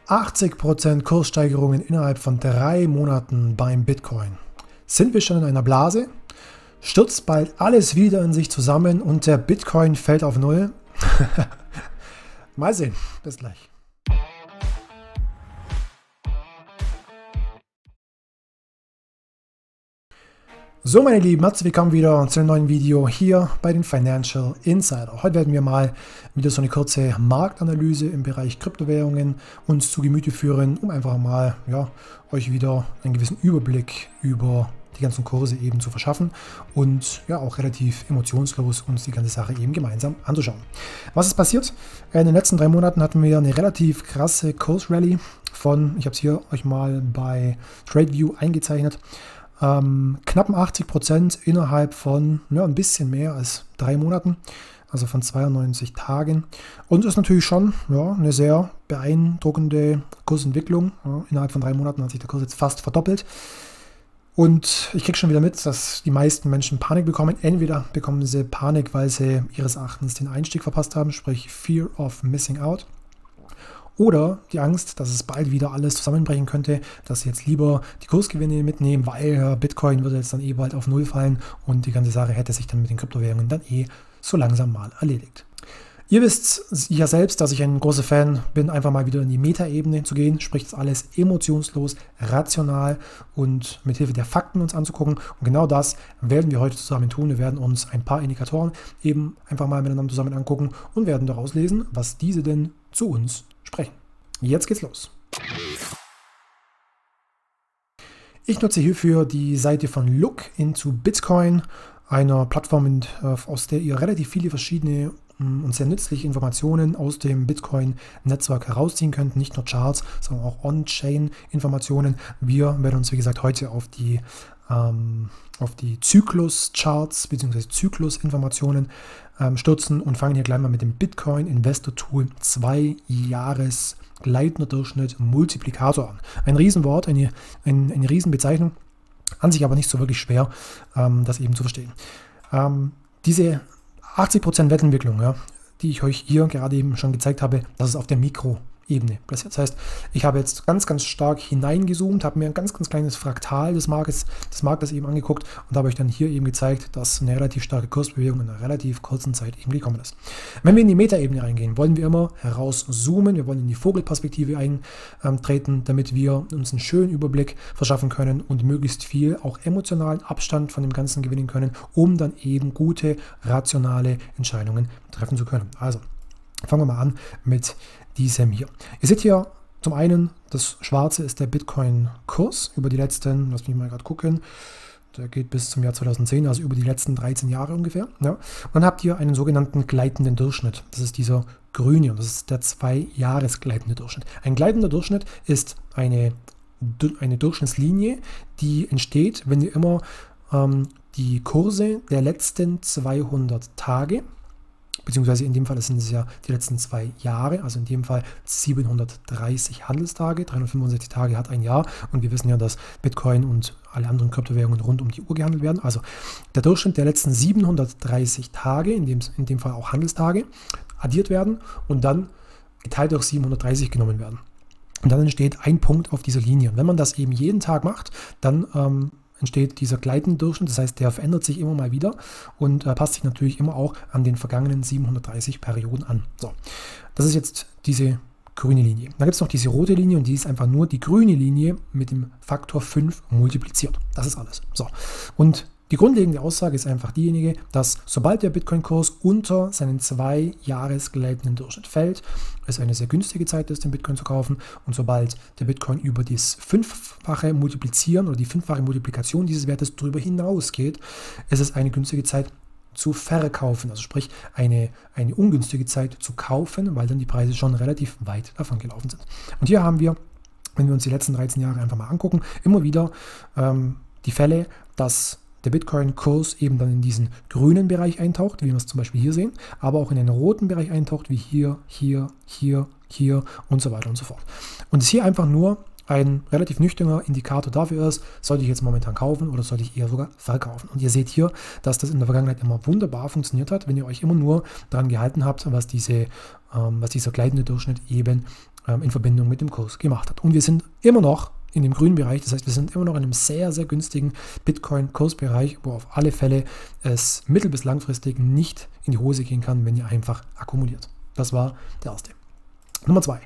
80% Kurssteigerungen innerhalb von 3 Monaten beim Bitcoin. Sind wir schon in einer Blase? Stürzt bald alles wieder in sich zusammen und der Bitcoin fällt auf Null? Mal sehen. Bis gleich. So, meine Lieben, herzlich willkommen wieder zu einem neuen Video hier bei den Financial Insider. Heute werden wir mal wieder so eine kurze Marktanalyse im Bereich Kryptowährungen uns zu Gemüte führen, um einfach mal euch wieder einen gewissen Überblick über die ganzen Kurse eben zu verschaffen und auch relativ emotionslos uns die ganze Sache eben gemeinsam anzuschauen. Was ist passiert? In den letzten 3 Monaten hatten wir eine relativ krasse Kursrallye von, ich habe es hier euch mal bei TradeView eingezeichnet, knappen 80% innerhalb von ein bisschen mehr als 3 Monaten, also von 92 Tagen. Und das ist natürlich schon eine sehr beeindruckende Kursentwicklung. Innerhalb von 3 Monaten hat sich der Kurs jetzt fast verdoppelt. Und ich kriege schon wieder mit, dass die meisten Menschen Panik bekommen. Entweder bekommen sie Panik, weil sie ihres Erachtens den Einstieg verpasst haben, sprich Fear of Missing Out. Oder die Angst, dass es bald wieder alles zusammenbrechen könnte, dass sie jetzt lieber die Kursgewinne mitnehmen, weil Bitcoin würde jetzt dann bald auf Null fallen und die ganze Sache hätte sich dann mit den Kryptowährungen dann so langsam mal erledigt. Ihr wisst ja selbst, dass ich ein großer Fan bin, einfach mal wieder in die Metaebene zu gehen, sprich das alles emotionslos, rational und mit Hilfe der Fakten uns anzugucken. Und genau das werden wir heute zusammen tun. Wir werden uns ein paar Indikatoren eben einfach mal miteinander zusammen angucken und werden daraus lesen, was diese denn zu uns sprechen. Jetzt geht's los. Ich nutze hierfür die Seite von Look into Bitcoin, einer Plattform, aus der ihr relativ viele verschiedene und sehr nützliche Informationen aus dem Bitcoin-Netzwerk herausziehen könnt. Nicht nur Charts, sondern auch On-Chain-Informationen. Wir werden uns, wie gesagt, heute auf die Zyklus-Charts bzw. Zyklus-Informationen stürzen und fangen hier gleich mal mit dem Bitcoin Investor Tool 2 Jahres gleitender Durchschnitt Multiplikator an. Ein Riesenwort, eine Riesenbezeichnung, an sich aber nicht so wirklich schwer, das eben zu verstehen. Diese 80% Wettentwicklung, die ich euch hier gerade eben schon gezeigt habe, das ist auf der Mikroebene passiert. Das heißt, ich habe jetzt ganz, ganz stark hineingezoomt, habe mir ein ganz, ganz kleines Fraktal des Marktes eben angeguckt und habe euch dann hier eben gezeigt, dass eine relativ starke Kursbewegung in einer relativ kurzen Zeit eben gekommen ist. Wenn wir in die Metaebene reingehen, wollen wir immer herauszoomen, wir wollen in die Vogelperspektive eintreten, damit wir uns einen schönen Überblick verschaffen können und möglichst viel auch emotionalen Abstand von dem Ganzen gewinnen können, um dann eben gute, rationale Entscheidungen treffen zu können. Also, fangen wir mal an mit diesem hier. Ihr seht hier zum einen, das Schwarze ist der Bitcoin-Kurs über die letzten, lass mich mal gerade gucken, der geht bis zum Jahr 2010, also über die letzten 13 Jahre ungefähr. Ja. Und dann habt ihr einen sogenannten gleitenden Durchschnitt. Das ist dieser grüne und das ist der 2 Jahres gleitende Durchschnitt. Ein gleitender Durchschnitt ist eine Durchschnittslinie, die entsteht, wenn ihr immer die Kurse der letzten 200 Tage, beziehungsweise in dem Fall sind es ja die letzten 2 Jahre, also in dem Fall 730 Handelstage, 365 Tage hat ein Jahr und wir wissen ja, dass Bitcoin und alle anderen Kryptowährungen rund um die Uhr gehandelt werden. Also der Durchschnitt der letzten 730 Tage, in dem Fall auch Handelstage, addiert werden und dann geteilt durch 730 genommen werden. Und dann entsteht ein Punkt auf dieser Linie. Und wenn man das eben jeden Tag macht, dann entsteht dieser gleitende Durchschnitt, das heißt, der verändert sich immer mal wieder und passt sich natürlich immer auch an den vergangenen 730 Perioden an. So, das ist jetzt diese grüne Linie. Dann gibt es noch diese rote Linie und die ist einfach nur die grüne Linie mit dem Faktor 5 multipliziert. Das ist alles. So, und die grundlegende Aussage ist einfach diejenige, dass sobald der Bitcoin-Kurs unter seinen 2 Jahres gleitenden Durchschnitt fällt, es eine sehr günstige Zeit ist, den Bitcoin zu kaufen. Und sobald der Bitcoin über das 5-fache Multiplizieren oder die 5-fache Multiplikation dieses Wertes darüber hinausgeht, ist es eine günstige Zeit zu verkaufen. Also sprich eine ungünstige Zeit zu kaufen, weil dann die Preise schon relativ weit davon gelaufen sind. Und hier haben wir, wenn wir uns die letzten 13 Jahre einfach mal angucken, immer wieder die Fälle, dass der Bitcoin-Kurs eben dann in diesen grünen Bereich eintaucht, wie wir es zum Beispiel hier sehen, aber auch in den roten Bereich eintaucht, wie hier, hier, hier, hier und so weiter und so fort. Und es hier einfach nur ein relativ nüchterner Indikator dafür ist, sollte ich jetzt momentan kaufen oder sollte ich eher sogar verkaufen. Und ihr seht hier, dass das in der Vergangenheit immer wunderbar funktioniert hat, wenn ihr euch immer nur daran gehalten habt, was dieser gleitende Durchschnitt eben in Verbindung mit dem Kurs gemacht hat. Und wir sind immer noch in dem grünen Bereich, das heißt, wir sind immer noch in einem sehr, sehr günstigen Bitcoin-Kursbereich, wo auf alle Fälle es mittel- bis langfristig nicht in die Hose gehen kann, wenn ihr einfach akkumuliert. Das war der erste. Nummer 2.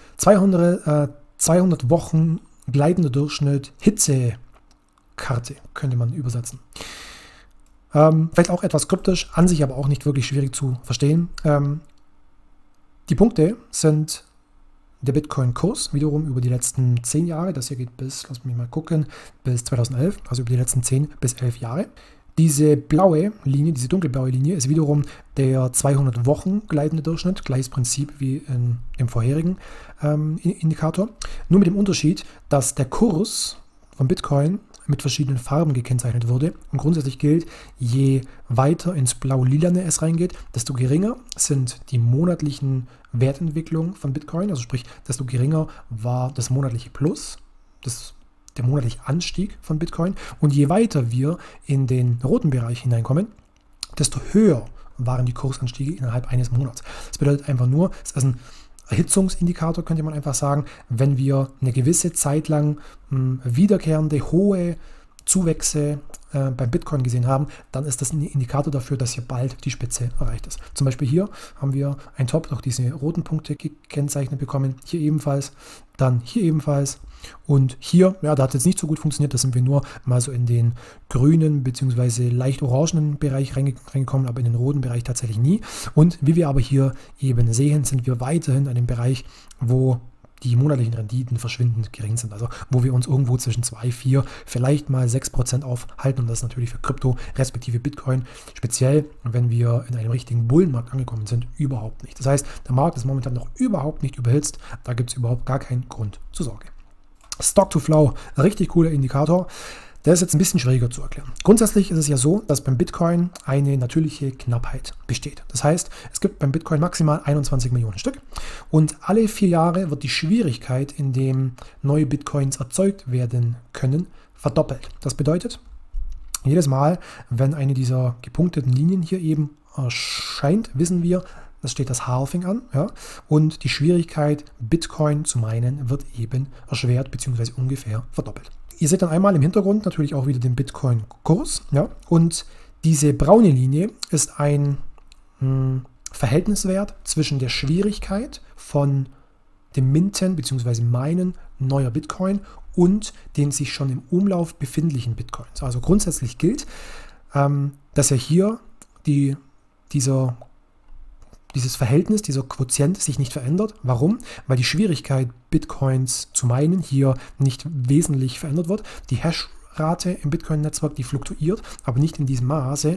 200 Wochen gleitender Durchschnitt, Hitzekarte könnte man übersetzen. Vielleicht auch etwas kryptisch, an sich aber auch nicht wirklich schwierig zu verstehen. Die Punkte sind der Bitcoin-Kurs, wiederum über die letzten 10 Jahre. Das hier geht bis, lass mich mal gucken, bis 2011, also über die letzten 10 bis 11 Jahre. Diese blaue Linie, diese dunkelblaue Linie, ist wiederum der 200 Wochen gleitende Durchschnitt, gleiches Prinzip wie im vorherigen Indikator. Nur mit dem Unterschied, dass der Kurs von Bitcoin mit verschiedenen Farben gekennzeichnet wurde. Und grundsätzlich gilt, je weiter ins Blau-Lilane es reingeht, desto geringer sind die monatlichen Wertentwicklungen von Bitcoin. Also sprich, desto geringer war das monatliche Plus, der monatliche Anstieg von Bitcoin. Und je weiter wir in den roten Bereich hineinkommen, desto höher waren die Kursanstiege innerhalb eines Monats. Das bedeutet einfach nur, es ist ein Erhitzungsindikator, könnte man einfach sagen, wenn wir eine gewisse Zeit lang wiederkehrende hohe Zuwächse beim Bitcoin gesehen haben, dann ist das ein Indikator dafür, dass hier bald die Spitze erreicht ist. Zum Beispiel hier haben wir ein Top durch diese roten Punkte gekennzeichnet bekommen, hier ebenfalls, dann hier ebenfalls und hier, ja, da hat es jetzt nicht so gut funktioniert, da sind wir nur mal so in den grünen bzw. leicht orangenen Bereich reingekommen, aber in den roten Bereich tatsächlich nie. Und wie wir aber hier eben sehen, sind wir weiterhin in dem Bereich, wo die monatlichen Renditen verschwindend gering sind. Also wo wir uns irgendwo zwischen 2, 4, vielleicht mal 6% aufhalten. Und das ist natürlich für Krypto respektive Bitcoin, speziell wenn wir in einem richtigen Bullenmarkt angekommen sind, überhaupt nicht. Das heißt, der Markt ist momentan noch überhaupt nicht überhitzt. Da gibt es überhaupt gar keinen Grund zur Sorge. Stock-to-Flow, richtig cooler Indikator. Der ist jetzt ein bisschen schwieriger zu erklären. Grundsätzlich ist es ja so, dass beim Bitcoin eine natürliche Knappheit besteht. Das heißt, es gibt beim Bitcoin maximal 21 Millionen Stück und alle 4 Jahre wird die Schwierigkeit, in dem neue Bitcoins erzeugt werden können, verdoppelt. Das bedeutet, jedes Mal, wenn eine dieser gepunkteten Linien hier eben erscheint, wissen wir, das steht das Halving an, ja, und die Schwierigkeit, Bitcoin zu meinen, wird eben erschwert bzw. ungefähr verdoppelt. Ihr seht dann einmal im Hintergrund natürlich auch wieder den Bitcoin-Kurs, ja, und diese braune Linie ist ein Verhältniswert zwischen der Schwierigkeit von dem Minten bzw. Meinen neuer Bitcoin und den sich schon im Umlauf befindlichen Bitcoins. Also grundsätzlich gilt, dass ja hier dieses Verhältnis, dieser Quotient sich nicht verändert. Warum? Weil die Schwierigkeit, Bitcoins zu meinen, hier nicht wesentlich verändert wird. Die Hashrate im Bitcoin-Netzwerk, die fluktuiert, aber nicht in diesem Maße,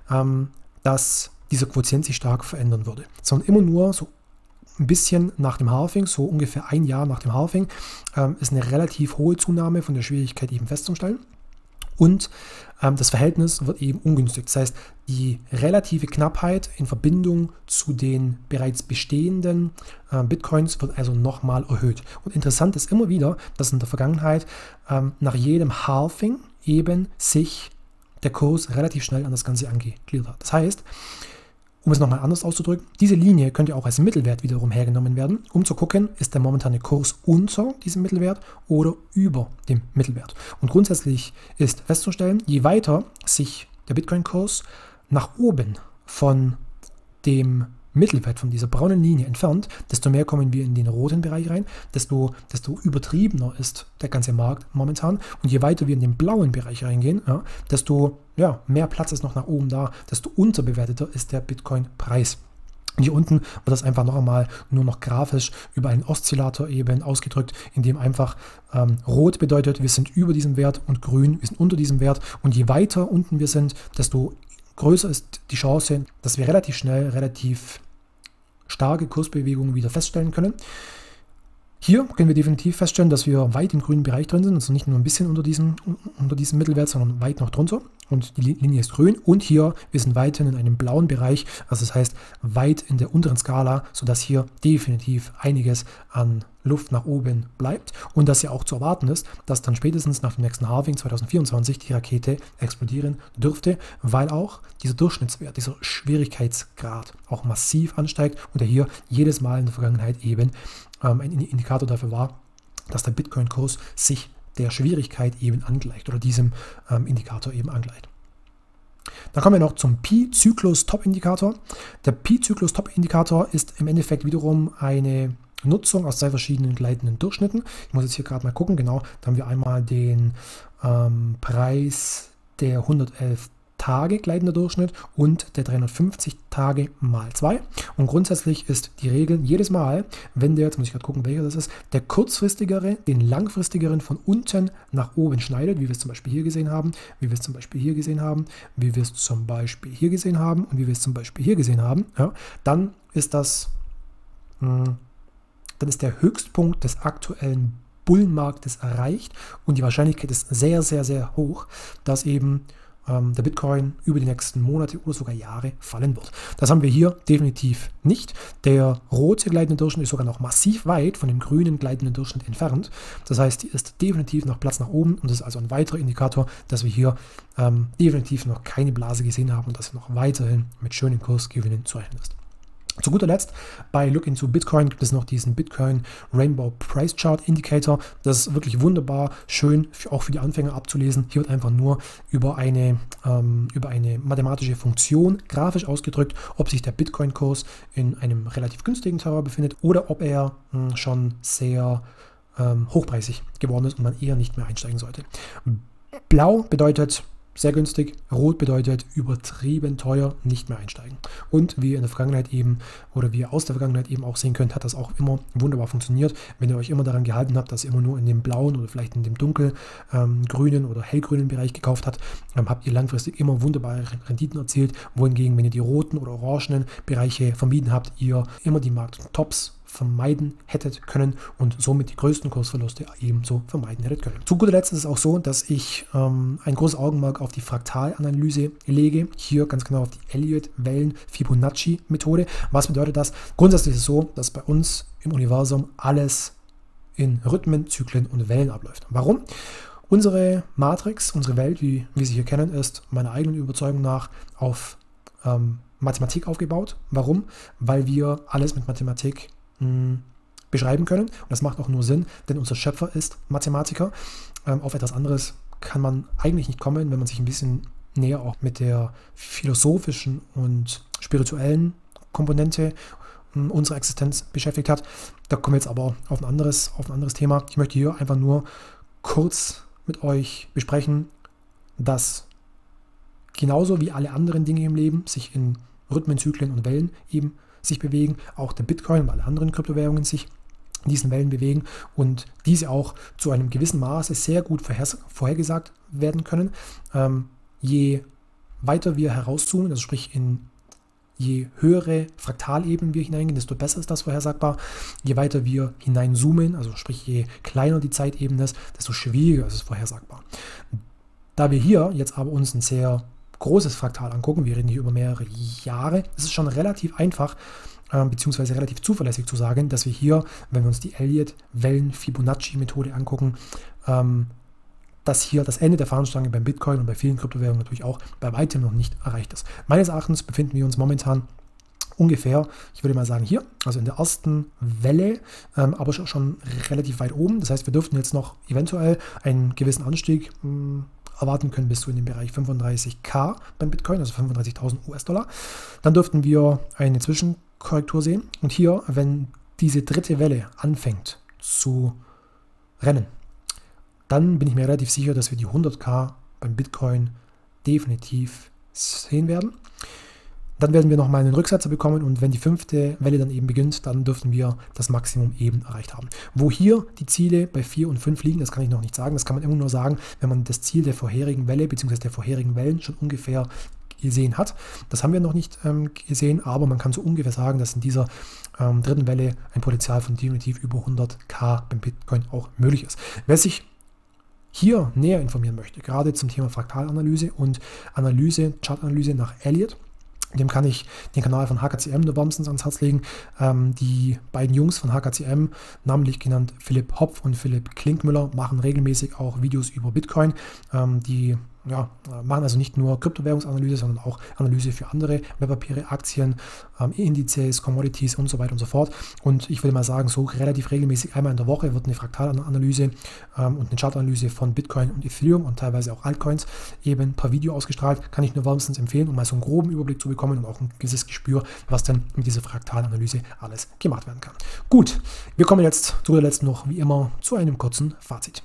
dass dieser Quotient sich stark verändern würde. Sondern immer nur so ein bisschen nach dem Halving, so ungefähr ein Jahr nach dem Halving, ist eine relativ hohe Zunahme von der Schwierigkeit eben festzustellen. Und das Verhältnis wird eben ungünstig. Das heißt, die relative Knappheit in Verbindung zu den bereits bestehenden Bitcoins wird also nochmal erhöht. Und interessant ist immer wieder, dass in der Vergangenheit nach jedem Halving eben sich der Kurs relativ schnell an das Ganze angegliedert hat. Das heißt, um es nochmal anders auszudrücken, diese Linie könnte auch als Mittelwert wiederum hergenommen werden, um zu gucken, ist der momentane Kurs unter diesem Mittelwert oder über dem Mittelwert. Und grundsätzlich ist festzustellen, je weiter sich der Bitcoin-Kurs nach oben von dem Mittelwert, von dieser braunen Linie entfernt, desto mehr kommen wir in den roten Bereich rein, desto übertriebener ist der ganze Markt momentan. Und je weiter wir in den blauen Bereich reingehen, ja, desto mehr Platz ist noch nach oben da, desto unterbewerteter ist der Bitcoin-Preis. Und hier unten wird das einfach noch einmal nur noch grafisch über einen Oszillator eben ausgedrückt, in dem einfach rot bedeutet, wir sind über diesem Wert und grün, wir sind unter diesem Wert. Und je weiter unten wir sind, desto größer ist die Chance, dass wir relativ schnell, relativ starke Kursbewegungen wieder feststellen können. Hier können wir definitiv feststellen, dass wir weit im grünen Bereich drin sind, also nicht nur ein bisschen unter diesem Mittelwert, sondern weit noch drunter. Und die Linie ist grün. Und hier, wir sind weiterhin in einem blauen Bereich, also das heißt weit in der unteren Skala, sodass hier definitiv einiges an Luft nach oben bleibt. Und dass ja auch zu erwarten ist, dass dann spätestens nach dem nächsten Halving 2024 die Rakete explodieren dürfte, weil auch dieser Durchschnittswert, dieser Schwierigkeitsgrad auch massiv ansteigt und er hier jedes Mal in der Vergangenheit eben ein Indikator dafür war, dass der Bitcoin-Kurs sich der Schwierigkeit eben angleicht oder diesem Indikator eben angleicht. Dann kommen wir noch zum Pi-Zyklus-Top-Indikator. Der Pi-Zyklus-Top-Indikator ist im Endeffekt wiederum eine Nutzung aus 2 verschiedenen gleitenden Durchschnitten. Ich muss jetzt hier gerade mal gucken, genau, da haben wir einmal den Preis der 111 Tage gleitender Durchschnitt und der 350 Tage mal 2. Und grundsätzlich ist die Regel jedes Mal, wenn der, jetzt muss ich gerade gucken, welcher das ist, der kurzfristigere den langfristigeren von unten nach oben schneidet, wie wir es zum Beispiel hier gesehen haben, wie wir es zum Beispiel hier gesehen haben, wie wir es zum Beispiel hier gesehen haben und wie wir es zum Beispiel hier gesehen haben, ja, dann ist das, dann ist der Höchstpunkt des aktuellen Bullenmarktes erreicht und die Wahrscheinlichkeit ist sehr, sehr, sehr hoch, dass eben der Bitcoin über die nächsten Monate oder sogar Jahre fallen wird. Das haben wir hier definitiv nicht. Der rote gleitende Durchschnitt ist sogar noch massiv weit von dem grünen gleitenden Durchschnitt entfernt. Das heißt, hier ist definitiv noch Platz nach oben und das ist also ein weiterer Indikator, dass wir hier definitiv noch keine Blase gesehen haben und dass noch weiterhin mit schönen Kursgewinnen zu rechnen ist. Zu guter Letzt, bei Look into Bitcoin gibt es noch diesen Bitcoin Rainbow Price Chart Indicator. Das ist wirklich wunderbar, schön, auch für die Anfänger abzulesen. Hier wird einfach nur über eine mathematische Funktion grafisch ausgedrückt, ob sich der Bitcoin-Kurs in einem relativ günstigen Terrain befindet oder ob er schon sehr hochpreisig geworden ist und man eher nicht mehr einsteigen sollte. Blau bedeutet sehr günstig, rot bedeutet übertrieben teuer, nicht mehr einsteigen. Und wie ihr in der Vergangenheit eben oder wie ihr aus der Vergangenheit eben auch sehen könnt, hat das auch immer wunderbar funktioniert. Wenn ihr euch immer daran gehalten habt, dass ihr immer nur in dem blauen oder vielleicht in dem dunkelgrünen oder hellgrünen Bereich gekauft habt, habt ihr langfristig immer wunderbare Renditen erzielt. Wohingegen, wenn ihr die roten oder orangenen Bereiche vermieden habt, ihr immer die Markttops vermeiden hättet können und somit die größten Kursverluste ebenso vermeiden hättet können. Zu guter Letzt ist es auch so, dass ich ein großes Augenmerk auf die Fraktalanalyse lege. Hier ganz genau auf die Elliott-Wellen-Fibonacci-Methode. Was bedeutet das? Grundsätzlich ist es so, dass bei uns im Universum alles in Rhythmen, Zyklen und Wellen abläuft. Warum? Unsere Matrix, unsere Welt, wie wir sie hier kennen, ist meiner eigenen Überzeugung nach auf Mathematik aufgebaut. Warum? Weil wir alles mit Mathematik beschreiben können. Und das macht auch nur Sinn, denn unser Schöpfer ist Mathematiker. Auf etwas anderes kann man eigentlich nicht kommen, wenn man sich ein bisschen näher auch mit der philosophischen und spirituellen Komponente unserer Existenz beschäftigt hat. Da kommen wir jetzt aber auf ein anderes Thema. Ich möchte hier einfach nur kurz mit euch besprechen, dass genauso wie alle anderen Dinge im Leben sich in Rhythmen, Zyklen und Wellen eben sich bewegen, auch der Bitcoin und alle anderen Kryptowährungen sich in diesen Wellen bewegen und diese auch zu einem gewissen Maße sehr gut vorhergesagt werden können. Je weiter wir herauszoomen, also sprich je höhere Fraktalebenen wir hineingehen, desto besser ist das vorhersagbar. Je weiter wir hineinzoomen, also sprich je kleiner die Zeitebene ist, desto schwieriger ist es vorhersagbar. Da wir hier jetzt aber uns ein sehr großes Fraktal angucken, wir reden hier über mehrere Jahre, es ist schon relativ einfach, beziehungsweise relativ zuverlässig zu sagen, dass wir hier, wenn wir uns die Elliott-Wellen-Fibonacci-Methode angucken, dass hier das Ende der Fahnenstange beim Bitcoin und bei vielen Kryptowährungen natürlich auch bei weitem noch nicht erreicht ist. Meines Erachtens befinden wir uns momentan ungefähr, ich würde mal sagen hier, also in der ersten Welle, aber schon relativ weit oben. Das heißt, wir dürften jetzt noch eventuell einen gewissen Anstieg erwarten können bis zu in den Bereich 35.000 beim Bitcoin, also 35.000 US-Dollar. Dann dürften wir eine Zwischenkorrektur sehen. Und hier, wenn diese dritte Welle anfängt zu rennen, dann bin ich mir relativ sicher, dass wir die 100.000 beim Bitcoin definitiv sehen werden. Dann werden wir nochmal einen Rücksetzer bekommen und wenn die 5. Welle dann eben beginnt, dann dürften wir das Maximum eben erreicht haben. Wo hier die Ziele bei 4 und 5 liegen, das kann ich noch nicht sagen. Das kann man immer nur sagen, wenn man das Ziel der vorherigen Welle bzw. der vorherigen Wellen schon ungefähr gesehen hat. Das haben wir noch nicht gesehen, aber man kann so ungefähr sagen, dass in dieser dritten Welle ein Potenzial von definitiv über 100.000 beim Bitcoin auch möglich ist. Wer sich hier näher informieren möchte, gerade zum Thema Fraktalanalyse und Chartanalyse nach Elliott, dem kann ich den Kanal von HKCM nur wärmstens ans Herz legen. Die beiden Jungs von HKCM, namentlich genannt Philipp Hopf und Philipp Klinkmüller, machen regelmäßig auch Videos über Bitcoin. Die machen also nicht nur Kryptowährungsanalyse, sondern auch Analyse für andere Wertpapiere, Aktien, Indizes, Commodities und so weiter und so fort. Und ich würde mal sagen, so relativ regelmäßig einmal in der Woche wird eine Fraktalanalyse und eine Chartanalyse von Bitcoin und Ethereum und teilweise auch Altcoins eben per Video ausgestrahlt. Kann ich nur wärmstens empfehlen, um mal so einen groben Überblick zu bekommen und auch ein gewisses Gespür, was denn mit dieser Fraktalanalyse alles gemacht werden kann. Gut, wir kommen jetzt zu guter Letzt noch wie immer zu einem kurzen Fazit.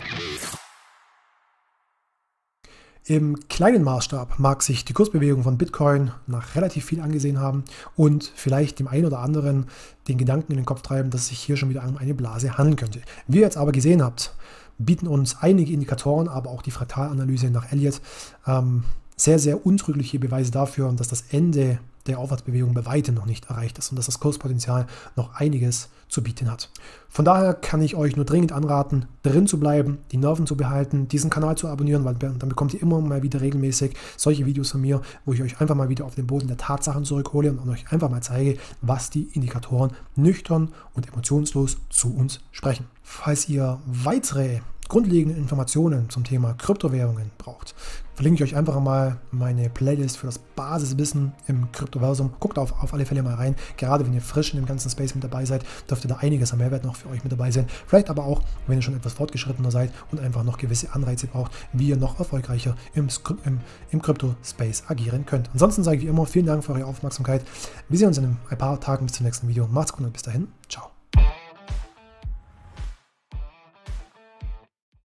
Im kleinen Maßstab mag sich die Kursbewegung von Bitcoin nach relativ viel angesehen haben und vielleicht dem einen oder anderen den Gedanken in den Kopf treiben, dass es sich hier schon wieder um eine Blase handeln könnte. Wie ihr jetzt aber gesehen habt, bieten uns einige Indikatoren, aber auch die Fraktalanalyse nach Elliott sehr, sehr untrügliche Beweise dafür, dass das Ende der Aufwärtsbewegung bei weitem noch nicht erreicht ist und dass das Kurspotenzial noch einiges zu bieten hat. Von daher kann ich euch nur dringend anraten, drin zu bleiben, die Nerven zu behalten, diesen Kanal zu abonnieren, weil dann bekommt ihr immer mal wieder regelmäßig solche Videos von mir, wo ich euch einfach mal wieder auf den Boden der Tatsachen zurückhole und euch einfach mal zeige, was die Indikatoren nüchtern und emotionslos zu uns sprechen. Falls ihr weitere grundlegende Informationen zum Thema Kryptowährungen braucht, verlinke ich euch einfach mal meine Playlist für das Basiswissen im Kryptoversum. Guckt auf alle Fälle mal rein. Gerade wenn ihr frisch in dem ganzen Space mit dabei seid, dürfte da einiges an Mehrwert noch für euch mit dabei sein. Vielleicht aber auch, wenn ihr schon etwas fortgeschrittener seid und einfach noch gewisse Anreize braucht, wie ihr noch erfolgreicher im Krypto-Space agieren könnt. Ansonsten sage ich wie immer, vielen Dank für eure Aufmerksamkeit. Wir sehen uns in ein paar Tagen bis zum nächsten Video. Macht's gut und bis dahin. Ciao.